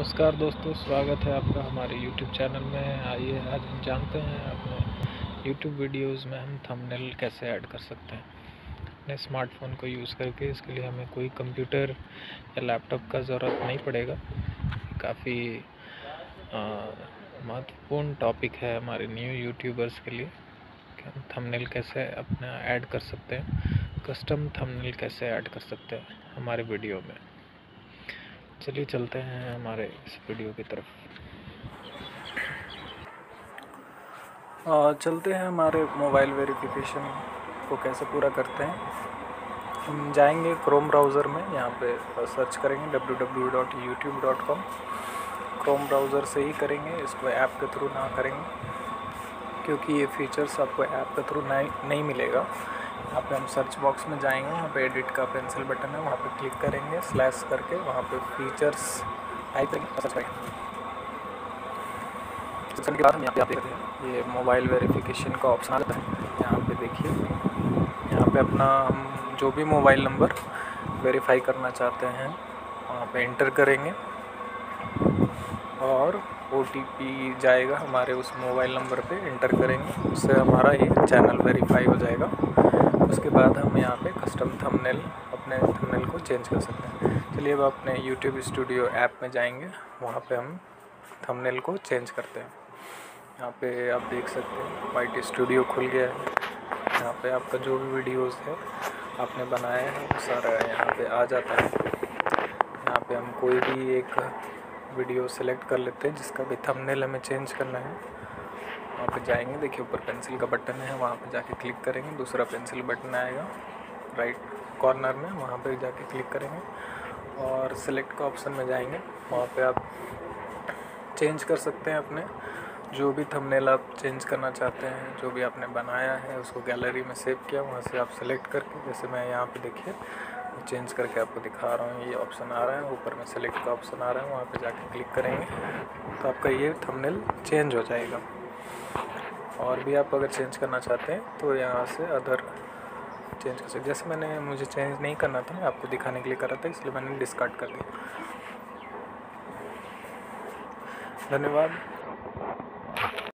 नमस्कार दोस्तों, स्वागत है आपका हमारे YouTube चैनल में। आइए आज हम जानते हैं अपने YouTube वीडियोस में हम थंबनेल कैसे ऐड कर सकते हैं अपने स्मार्टफोन को यूज़ करके। इसके लिए हमें कोई कंप्यूटर या लैपटॉप का ज़रूरत नहीं पड़ेगा। काफ़ी महत्वपूर्ण टॉपिक है हमारे न्यू यूट्यूबर्स के लिए कि हम थंबनेल कैसे अपना ऐड कर सकते हैं, कस्टम थंबनेल कैसे ऐड कर सकते हैं हमारे वीडियो में। चलिए चलते हैं हमारे इस वीडियो की तरफ। चलते हैं हमारे मोबाइल वेरिफिकेशन को कैसे पूरा करते हैं। हम जाएंगे क्रोम ब्राउज़र में, यहाँ पे सर्च करेंगे www.youtube.com। क्रोम ब्राउज़र से ही करेंगे, इसको ऐप के थ्रू ना करेंगे क्योंकि ये फीचर्स आपको ऐप के थ्रू नहीं मिलेगा। यहाँ पे हम सर्च बॉक्स में जाएंगे, वहाँ पे एडिट का पेंसिल बटन है, वहाँ पे क्लिक करेंगे स्लैश करके, वहाँ पे फीचर्स टाइप करेंगे, सर्च करेंगे। सर्च करने के बाद हम यहाँ पे देखते हैं ये मोबाइल वेरिफिकेशन का ऑप्शन आता है। यहाँ पे देखिए, यहाँ पे अपना हम जो भी मोबाइल नंबर वेरीफाई करना चाहते हैं वहाँ पे एंटर करेंगे और OTP जाएगा हमारे उस मोबाइल नंबर पे, एंटर करेंगे, उससे हमारा ये चैनल वेरीफाई हो जाएगा। उसके बाद हम यहाँ पे कस्टम थंबनेल अपने थंबनेल को चेंज कर सकते हैं। चलिए अब अपने YouTube स्टूडियो ऐप में जाएंगे, वहाँ पे हम थंबनेल को चेंज करते हैं। यहाँ पे आप देख सकते हैं वाइट स्टूडियो खुल गया है। यहाँ पे आपका जो भी वीडियोस है आपने बनाया है वो सारा यहाँ पे आ जाता है। यहाँ पे हम कोई भी एक वीडियो सेलेक्ट कर लेते हैं जिसका भी थंबनेल हमें चेंज करना है। वहाँ पे जाएंगे, देखिए ऊपर पेंसिल का बटन है, वहाँ पे जाके क्लिक करेंगे, दूसरा पेंसिल बटन आएगा राइट कॉर्नर में, वहाँ पे जाके क्लिक करेंगे और सिलेक्ट का ऑप्शन में जाएंगे। वहाँ पे आप चेंज कर सकते हैं अपने जो भी थंबनेल आप चेंज करना चाहते हैं, जो भी आपने बनाया है उसको गैलरी में सेव किया, वहाँ से आप सेलेक्ट करके, जैसे मैं यहाँ पे देखिए चेंज करके आपको दिखा रहा हूँ, ये ऑप्शन आ रहा है ऊपर में, सेलेक्ट का ऑप्शन आ रहा है, वहाँ पे जाके क्लिक करेंगे तो आपका ये थंबनेल चेंज हो जाएगा। और भी आप अगर चेंज करना चाहते हैं तो यहाँ से अदर चेंज कर सकते। जैसे मुझे चेंज नहीं करना था, मैं आपको दिखाने के लिए कर रहा था, इसलिए मैंने डिस्कार्ड कर दिया। धन्यवाद।